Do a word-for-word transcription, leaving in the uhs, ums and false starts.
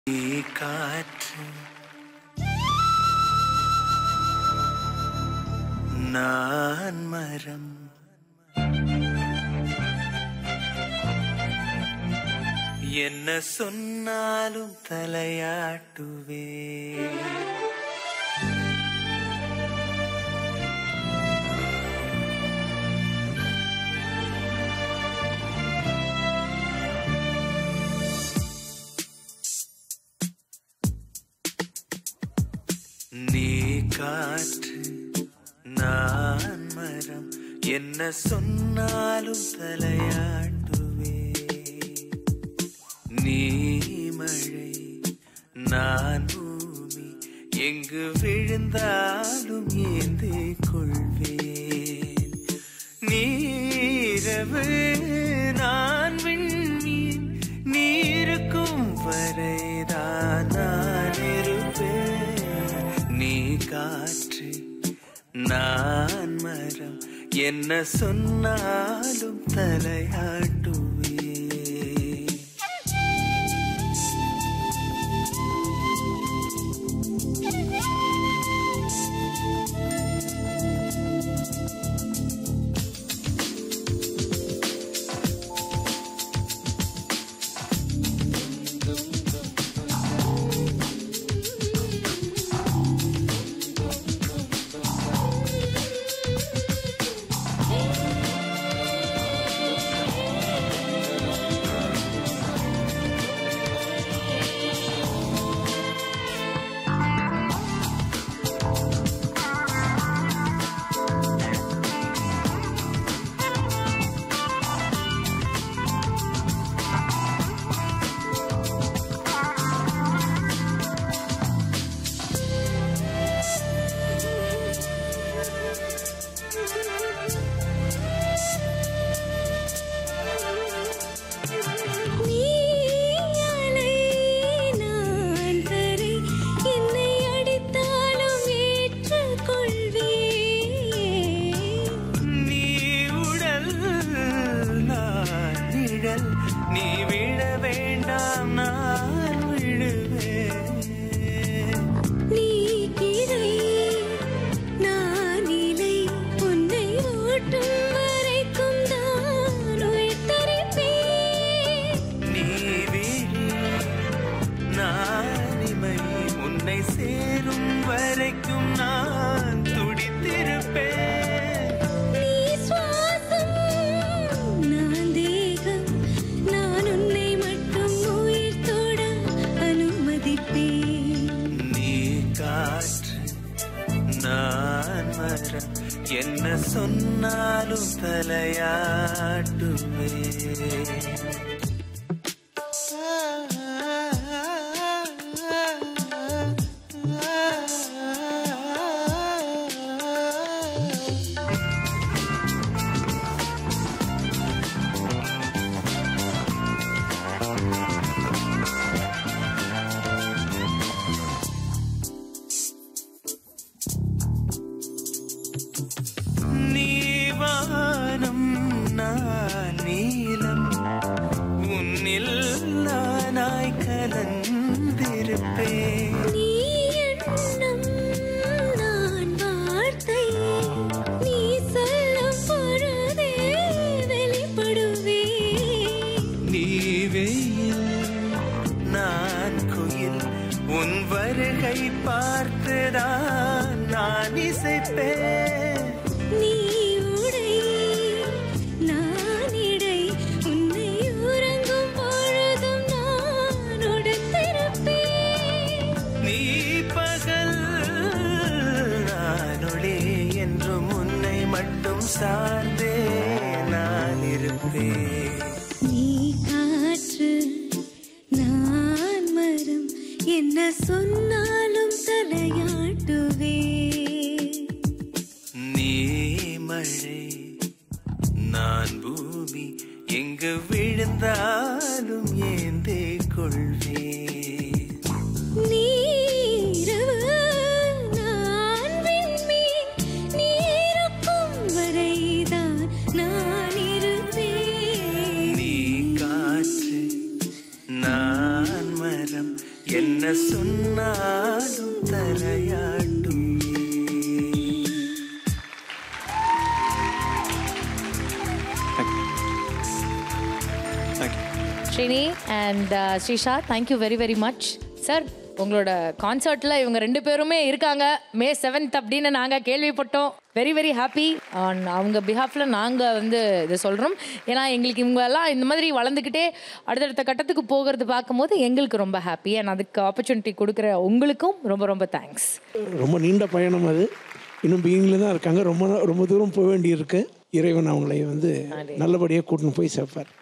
காற்று நான் மரம் என்ன சொன்னாலும் தலையாட்டுவே நீ காற்று நான் மரம் என்ன சொன்னாலும் தலையாட்டுவே நீ மழை நான் பூமி எங்கு விழுந்தாலும் ஏந்தி கொள்வேன் நீரவு நான் விண்மீன் நீருக்கும் வரைதான் நான் இருப்பேன் நீ காற்று நான் மரம் என்ன சொன்னாலும் தலையாட்டுவே நீ விழ வேண்டாம் நான் விழுவேன் நீ கிளை நான் இலை உன்னை ஓட்டும் வரைக்கும் தான் உயிர் தரிப்பேன் நீ விழி நான் இமை உன்னை சேரும் வரைக்கும் நான் துடித்திருப்பேன் நான் மரம் என்ன சொன்னாலும் தலையாட்டுவே நீவானம் நான் நீலம் உன்னில் நானாய் கலந்திருப்பேன் நீ எண்ணம் நான் வார்த்தை நீ சொல்லும் பொழுதே வெளிப்படுவேன் நீ வெயில் நான் குயில் உன் வருகை பார்த்துதான் நான் இசைப்பேன் நீ உடை நான் இடை உன்னை உறங்கும் பொழுதும் நான் உடுத்திருப்பேன் நீ பகல் நான் ஒளி என்றும் உன்னை மட்டும் சார்ந்தே நான் இருப்பேன் நீ காற்று நான் மரம் என்ன சொன்னாலும் தலையாட்டுவே நீ மழை நான் பூமி எங்கு விழுந்தாலும் ஏந்தே கொள்வேன் நீரவு நான் விண்மீன் நீருக்கும் வரைதான் நான் இருப்பேன் நீ காற்று நான் மரம் என்ன சொன்னாலும் தலையாட்டும் Srini and Srisha, thank you very very much. Sir, உங்களோட கான்சர்ட்டில் இவங்க ரெண்டு பேருமே இருக்காங்க மே செவன்த் அப்படின்னு நாங்கள் கேள்விப்பட்டோம். Very very happy. அவங்க பிஹாஃபில் நாங்கள் வந்து இதை சொல்கிறோம். ஏன்னா எங்களுக்கு இவங்க எல்லாம் இந்த மாதிரி வளர்ந்துக்கிட்டே அடுத்தடுத்த கட்டத்துக்கு போகிறது பார்க்கும்போது எங்களுக்கு ரொம்ப ஹாப்பி. அண்ட் அதுக்கு ஆப்பர்ச்சுனிட்டி கொடுக்குற உங்களுக்கும் ரொம்ப ரொம்ப தேங்க்ஸ். ரொம்ப நீண்ட பயணம் அது. இன்னும் பிகினிங்கில் தான் இருக்காங்க. ரொம்ப ரொம்ப தூரம் போக வேண்டியிருக்கு. இறைவன் அவங்களை வந்து நல்லபடியாக கூட்டின்னு போய் சேர்ப்பார்.